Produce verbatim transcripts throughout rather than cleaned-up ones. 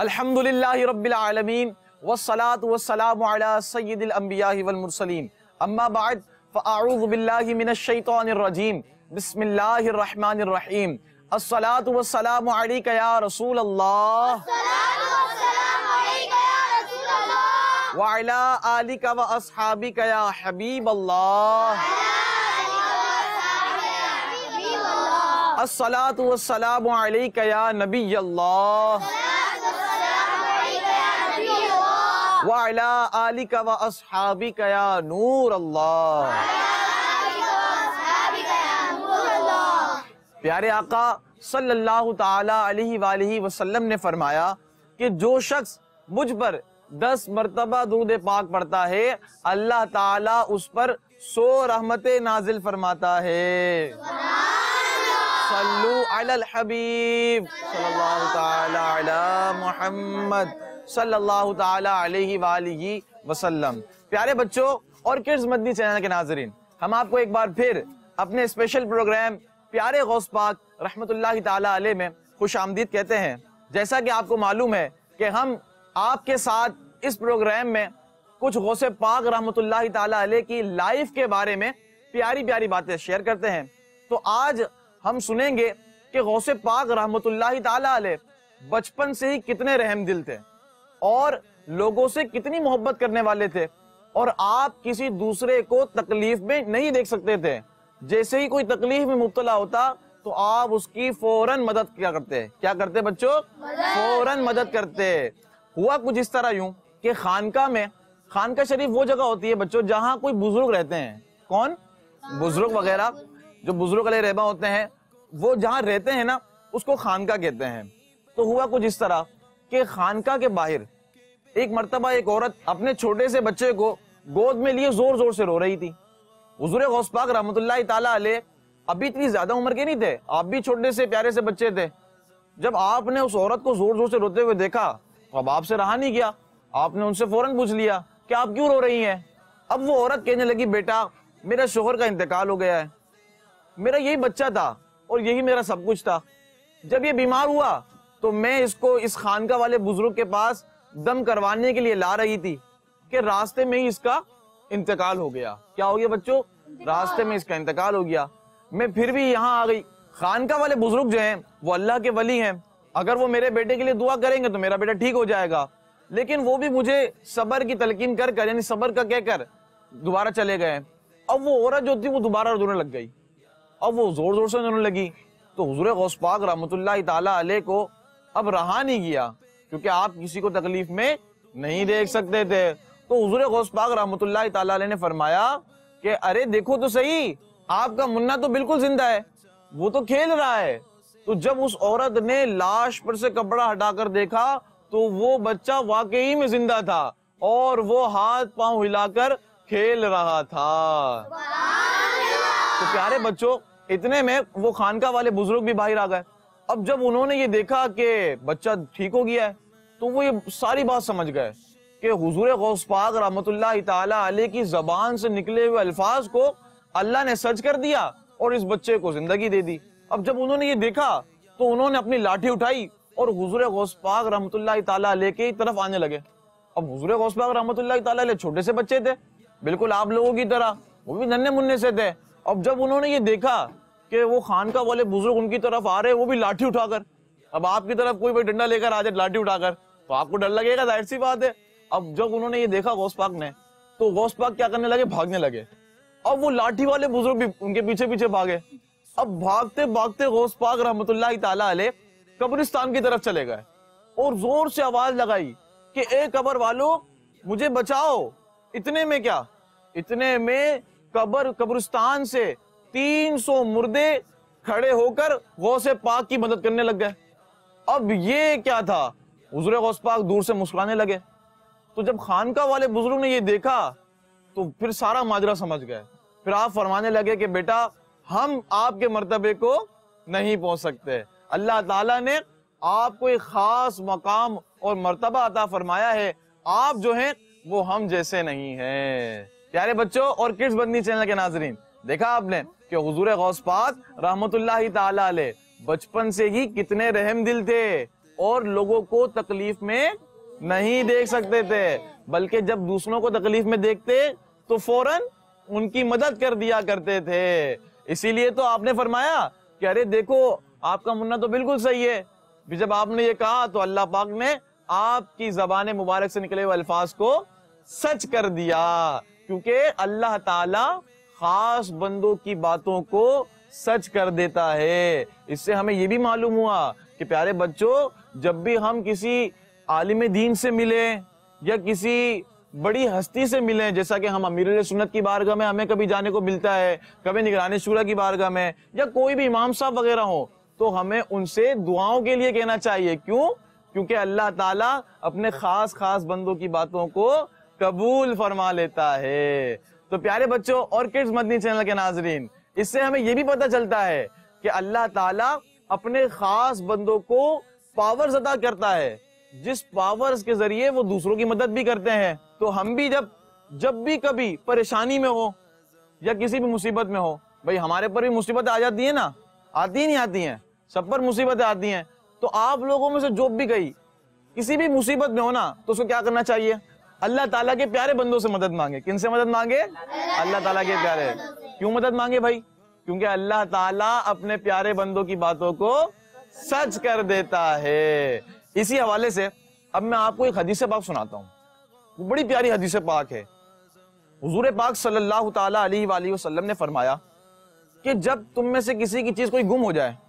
الحمدللہ رب العالمین والصلاة والسلام علی سید الانبیاء والمرسلین اما بعد فاعوذ باللہ من الشیطان الرجیم بسم اللہ الرحمن الرحیم الصلاة والسلام علیک یا رسول اللہ وعلی آلک و اصحابک یا حبیب اللہ الصلاة والسلام علیک یا نبی اللہ وعلی آلک و اصحابک یا نور اللہ۔ پیارے آقا صلی اللہ تعالی علیہ وآلہ وسلم نے فرمایا کہ جو شخص مجھ پر دس مرتبہ درود پاک پڑھتا ہے اللہ تعالیٰ اس پر سو رحمتیں نازل فرماتا ہے۔ صلو علی الحبیب صلی اللہ تعالی علی محمد صلی اللہ تعالی علیہ وآلہ وسلم۔ پیارے بچوں اور کڈز مدنی چینل کے ناظرین، ہم آپ کو ایک بار پھر اپنے اسپیشل پروگرام پیارے غوث پاک رحمت اللہ تعالی علیہ میں خوش آمدید کہتے ہیں۔ جیسا کہ آپ کو معلوم ہے کہ ہم آپ کے ساتھ اس پروگرام میں کچھ غوث پاک رحمت اللہ تعالی علیہ کی لائف کے بارے میں پیاری پیاری باتیں شیئر کرتے ہیں۔ تو آج ہم سنیں گے کہ غوث پاک رحمت اللہ تعالی علیہ بچپن سے ہی کتنے رحم دل تھے اور لوگوں سے کتنی محبت کرنے والے تھے، اور آپ کسی دوسرے کو تکلیف میں نہیں دیکھ سکتے تھے۔ جیسے ہی کوئی تکلیف میں مبتلا ہوتا تو آپ اس کی فوراً مدد کیا کرتے۔ کیا کرتے بچوں؟ فوراً مدد کرتے۔ ہوا کچھ اس طرح یوں کہ خانقاہ میں، خانقاہ شریف وہ جگہ ہوتی ہے بچوں جہاں کوئی بزرگ رہتے ہیں۔ کون؟ بزرگ وغیرہ جو بزرگ علیہ رحمہ ہوتے ہیں وہ جہاں رہتے ہیں نا اس کو خانقاہ کہتے ہیں۔ تو ہوا کچھ اس طرح کہ خانقاہ کے باہر ایک مرتبہ ایک عورت اپنے چھوٹے سے بچے کو گود میں لیے زور زور سے رو رہی تھی۔ حضور غوث پاک رحمت اللہ تعالی علیہ ابھی اتنی زیادہ عمر کے نہیں تھے، آپ بھی چھوٹے سے پیارے سے بچے تھے۔ جب آپ نے اس عورت کو زور زور سے روتے ہوئے دیکھا تو اب آپ سے رہا نہیں گیا، آپ نے ان سے فوراً پوچھ لیا کہ آپ کیوں رو رہی ہیں؟ اب وہ عورت کہنے لگی بیٹا میرا شوہر کا انتقال ہو گیا ہے، میرا یہی بچہ تھا اور یہی میرا سب کچھ تھا، جب یہ بیمار ہوا تو میں اس کو اس خانقاہ والے بزرگ کے پاس دم کروانے کے لیے لا رہی تھی کہ راستے میں ہی اس کا انتقال ہو گیا۔ کیا ہو گیا بچوں؟ راستے میں اس کا انتقال ہو گیا۔ میں پھر بھی یہاں آ گئی۔ خانقاہ والے بزرگ جو ہیں وہ اللہ کے ولی ہیں، اگر وہ میرے بیٹے کے لیے دعا کریں گے تو میرا بیٹا ٹھیک ہو جائے گا، لیکن وہ بھی مجھے صبر کی تلقین کر کر یعنی صبر کا کہہ کر دوبارہ چلے گئے۔ اب وہ عورت جو تھی وہ دوبارہ رونے لگ گئی، اب وہ زور زور سے رونے لگی تو حضور غوث پاک رحمت اللہ تعالی علیہ کو اب رہا نہیں گیا، کیونکہ آپ کسی کو تکلیف میں نہیں دیکھ سکتے تھے۔ تو حضور غوث پاک رحمت اللہ تعالی علیہ نے فرمایا کہ ارے دیکھو تو صحیح، آپ کا منا تو بالکل زندہ ہے، وہ تو کھیل رہا ہے۔ تو جب اس عورت نے لاش پر سے کپڑا ہٹا کر دیکھا تو وہ بچہ واقعی میں زندہ تھا اور وہ ہاتھ پاؤں ہلا کر کھیل رہا تھا۔ تو پیارے بچوں اتنے میں وہ خانقاہ والے بزرگ بھی باہر آ گئے۔ اب جب انہوں نے یہ دیکھا کہ بچہ ٹھیک ہو گیا ہے تو وہ یہ ساری بات سمجھ گئے کہ حضور غوث پاک رحمت اللہ تعالی علیہ کی زبان سے نکلے ہوئے الفاظ کو اللہ نے سچ کر دیا اور اس بچے کو زندگی دے دی۔ اب جب انہوں نے یہ دیکھا تو انہوں نے اپنی لاٹھی اٹھائی اور حضور غوث پاک رحمت اللہ تعالی علیہ کی طرف آنے لگے۔ اب حضور غوث پاک رحمت اللہ تعالی علیہ چھوٹے سے بچے تھے، بالکل آپ لوگوں کی طرح، وہ بھی ننھے منھے سے تھے۔ اب جب انہوں نے یہ دیکھا کہ وہ خانقاہ والے بزرگ ان کی طرف آ رہے، وہ بھی لاٹھی اٹھا کر، اب آپ کی طرف کوئی ڈنڈا لے کر آ جائے لاٹھی اٹھا کر تو آپ کو ڈر لگے گا، ظاہر سی بات ہے۔ اب جب انہوں نے یہ دیکھا غوث پاک نے تو غوث پاک کیا کرنے لگے؟ بھاگنے لگے۔ اب وہ لاٹھی والے بزرگ بھی ان کے پیچھے پیچھے بھاگے۔ اب بھاگتے بھاگتے غوث پاک رحمت اللہ تعالی علیہ قبرستان کی طرف چلے گئے اور زور سے آواز لگائی کہ اے قبر والو مجھے بچاؤ۔ اتنے میں کیا، اتنے میں قبر قبرستان سے تین سو مردے کھڑے ہو کر غوث پاک کی مدد کرنے لگ گئے۔ اب یہ کیا تھا؟ حضور غوث پاک دور سے مسکرانے لگے۔ تو جب خانقاہ والے بزرگ نے یہ دیکھا تو پھر سارا ماجرا سمجھ گئے۔ پھر آپ فرمانے لگے کہ بیٹا ہم آپ کے مرتبے کو نہیں پہنچ سکتے، اللہ تعالیٰ نے آپ کو ایک خاص مقام اور مرتبہ عطا فرمایا ہے، آپ جو ہیں وہ ہم جیسے نہیں ہیں۔ پیارے بچوں اور کڈز مدنی چینل کے ناظرین، دیکھا آپ نے کہ حضور غوث پاک رحمت اللہ تعالی علیہ بچپن سے ہی کتنے رحم دل تھے اور لوگوں کو تکلیف میں نہیں دیکھ سکتے تھے، بلکہ جب دوسروں کو تکلیف میں دیکھتے تو فوراً ان کی مدد کر دیا کرتے تھے۔ اسی لیے تو آپ نے فرمایا کہ ارے دیکھو آپ کا منہ تو بالکل صحیح ہے، جب آپ نے یہ کہا تو اللہ پاک نے آپ کی زبان مبارک سے نکلے ہوئے الفاظ کو سچ کر دیا، کیونکہ اللہ تعالی خاص بندوں کی باتوں کو سچ کر دیتا ہے۔ اس سے ہمیں یہ بھی معلوم ہوا کہ پیارے بچوں، جب بھی ہم کسی عالم دین سے ملیں یا کسی بڑی ہستی سے ملیں، جیسا کہ ہم امیر سنت کی بارگاہ میں ہمیں کبھی جانے کو ملتا ہے، کبھی نگران شورا کی بارگاہ میں، یا کوئی بھی امام صاحب وغیرہ ہو، تو ہمیں ان سے دعاؤں کے لیے کہنا چاہیے۔ کیوں؟ کیونکہ اللہ تعالیٰ اپنے خاص خاص بندوں کی باتوں کو قبول فرما لیتا ہے۔ تو پیارے بچوں اور کڈز مدنی چینل کے ناظرین، اس سے ہمیں یہ بھی پتہ چلتا ہے کہ اللہ تعالیٰ اپنے خاص بندوں کو پاورز عطا کرتا ہے، جس پاورز کے ذریعے وہ دوسروں کی مدد بھی کرتے ہیں۔ تو ہم بھی جب جب بھی کبھی پریشانی میں ہو یا کسی بھی مصیبت میں ہو، بھئی ہمارے پر بھی مصیبتیں آ جاتی ہیں نا، آتی نہیں آتی ہیں، سب پر مصیبتیں آتی ہیں، تو آپ لوگوں میں سے جو بھی گئی کسی بھی مصیبت میں ہو نا، تو اس کو کیا کرنا چاہیے؟ اللہ تعالیٰ کے پیارے بندوں سے مدد مانگے۔ کن سے مدد مانگے؟ اللہ تعالیٰ کے پیارے۔ کیوں مدد مانگے بھائی؟ کیونکہ اللہ تعالیٰ اپنے پیارے بندوں کی باتوں کو سچ کر دیتا ہے۔ اسی حوالے سے اب میں آپ کو ایک حدیث پاک سناتا ہوں، بڑی پیاری حدیث پاک ہے۔ حضور پاک صلی اللہ تعالیٰ علیہ وآلہ وسلم نے فرمایا کہ جب تم میں سے کسی کی چیز کوئی گم ہو جائے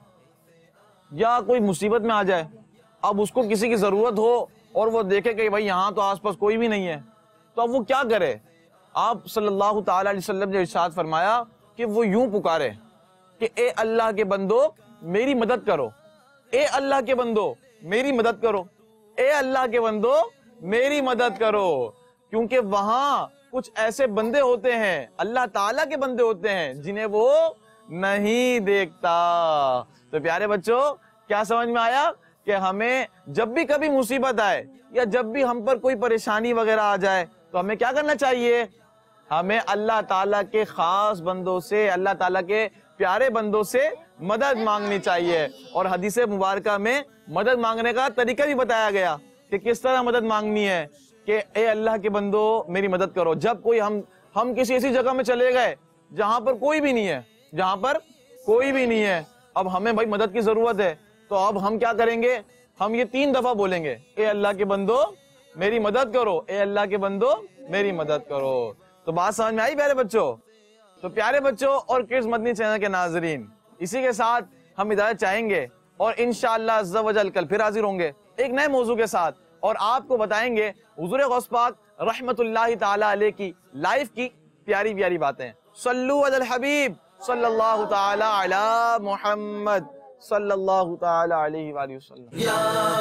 یا کوئی مصیبت میں آ جائے، اب اس کو کسی کی ضرورت ہو اور وہ دیکھے کہ بھائی یہاں تو آس پاس کوئی بھی نہیں ہے، تو اب وہ کیا کرے؟ آپ صلی اللہ تعالیٰ علیہ وسلم نے ارشاد فرمایا کہ وہ یوں پکارے کہ اے اللہ کے بندو میری مدد کرو، اے اللہ کے بندو میری مدد کرو، اے اللہ کے بندو میری مدد کرو، کیونکہ وہاں کچھ ایسے بندے ہوتے ہیں، اللہ تعالیٰ کے بندے ہوتے ہیں، جنہیں وہ نہیں دیکھتا۔ تو پیارے بچوں، کیا سمجھ میں آیا کہ ہمیں جب بھی کبھی مصیبت آئے یا جب بھی ہم پر کوئی پریشانی وغیرہ آ جائے تو ہمیں کیا کرنا چاہیے؟ ہمیں اللہ تعالیٰ کے خاص بندوں سے، اللہ تعالیٰ کے پیارے بندوں سے مدد مانگنی چاہیے۔ اور حدیث مبارکہ میں مدد مانگنے کا طریقہ بھی بتایا گیا کہ کس طرح مدد مانگنی ہے، کہ اے اللہ کے بندو میری مدد کرو۔ جب کوئی ہم ہم کسی ایسی جگہ میں چلے گئے جہاں پر کوئی بھی نہیں ہے، جہاں پر کوئی بھی نہیں ہے، اب ہمیں بھائی مدد کی ضرورت ہے، تو اب ہم کیا کریں گے؟ ہم یہ تین دفعہ بولیں گے، اے اللہ کے بندو میری مدد کرو، اے اللہ کے بندو میری مدد کرو۔ تو بات سمجھ میں آئی پیارے بچوں؟ تو پیارے بچوں اور کڈز مدنی چینل کے ناظرین، اسی کے ساتھ ہم اجازت چاہیں گے اور انشاءاللہ عز و جل کل پھر حاضر ہوں گے ایک نئے موضوع کے ساتھ، اور آپ کو بتائیں گے حضور غوث پاک رحمت اللہ تعالی علیہ کی لائف کی پیاری پیاری باتیں۔ صلو علی الحبیب صلی اللہ تعالی علی محمد صلی اللہ تعالی علیہ وآلہ وسلم۔ یا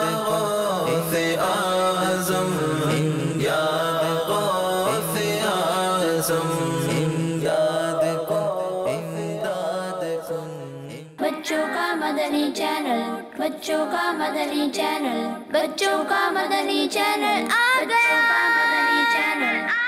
غوث اعظم، یا غوث اعظم، امداد کن، امداد کن۔ بچوں کا مدنی چینل، بچوں کا مدنی چینل، بچوں کا مدنی چینل آ گیا، بچوں کا مدنی چینل